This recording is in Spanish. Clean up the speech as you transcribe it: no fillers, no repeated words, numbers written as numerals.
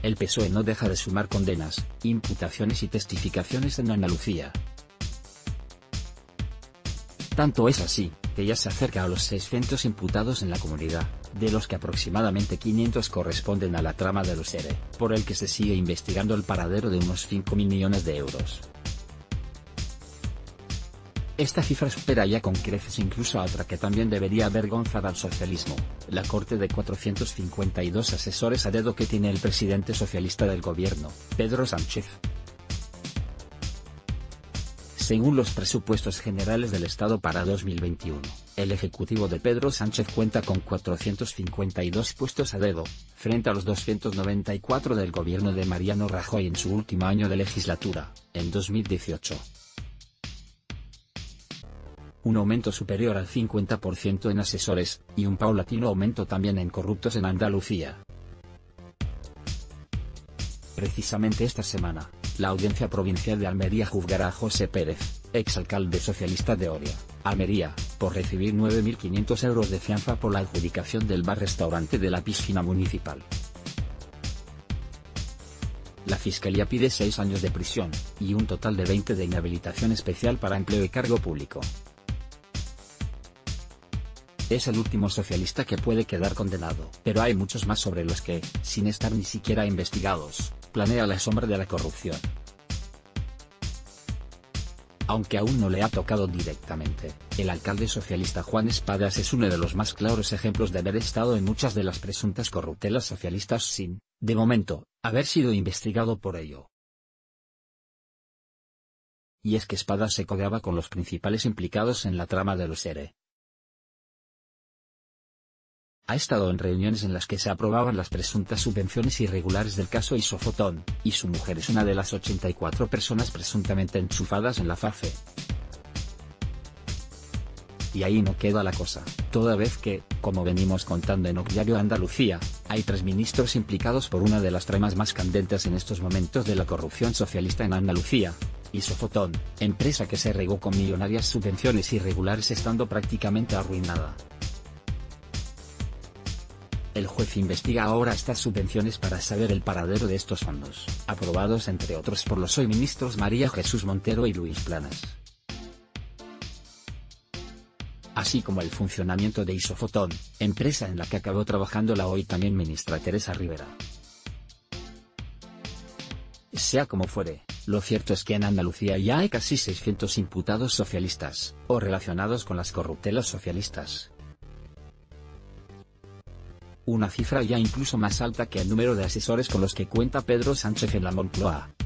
el PSOE no deja de sumar condenas, imputaciones y testificaciones en Andalucía. Tanto es así, que ya se acerca a los 600 imputados en la comunidad, de los que aproximadamente 500 corresponden a la trama de los ERE, por el que se sigue investigando el paradero de unos 5.000 millones de euros. Esta cifra supera ya con creces incluso a otra que también debería avergonzar al socialismo, la corte de 452 asesores a dedo que tiene el presidente socialista del gobierno, Pedro Sánchez. Según los presupuestos generales del Estado para 2021, el ejecutivo de Pedro Sánchez cuenta con 452 puestos a dedo, frente a los 294 del gobierno de Mariano Rajoy en su último año de legislatura, en 2018. Un aumento superior al 50% en asesores, y un paulatino aumento también en corruptos en Andalucía. Precisamente esta semana, la Audiencia Provincial de Almería juzgará a José Pérez, exalcalde socialista de Oria, Almería, por recibir 9.500 euros de fianza por la adjudicación del bar-restaurante de la piscina municipal. La Fiscalía pide 6 años de prisión, y un total de 20 de inhabilitación especial para empleo y cargo público. Es el último socialista que puede quedar condenado, pero hay muchos más sobre los que, sin estar ni siquiera investigados, planea la sombra de la corrupción. Aunque aún no le ha tocado directamente, el alcalde socialista Juan Espadas es uno de los más claros ejemplos de haber estado en muchas de las presuntas corruptelas socialistas sin, de momento, haber sido investigado por ello. Y es que Espadas se codeaba con los principales implicados en la trama de los ERE. Ha estado en reuniones en las que se aprobaban las presuntas subvenciones irregulares del caso Isofotón, y su mujer es una de las 84 personas presuntamente enchufadas en la FAFE. Y ahí no queda la cosa, toda vez que, como venimos contando en Diario Andalucía, hay 3 ministros implicados por una de las tramas más candentes en estos momentos de la corrupción socialista en Andalucía. Isofotón, empresa que se regó con millonarias subvenciones irregulares estando prácticamente arruinada. El juez investiga ahora estas subvenciones para saber el paradero de estos fondos, aprobados entre otros por los hoy ministros María Jesús Montero y Luis Planas. Así como el funcionamiento de Isofotón, empresa en la que acabó trabajando la hoy también ministra Teresa Rivera. Sea como fuere, lo cierto es que en Andalucía ya hay casi 600 imputados socialistas, o relacionados con las corruptelas socialistas. Una cifra ya incluso más alta que el número de asesores con los que cuenta Pedro Sánchez en la Moncloa.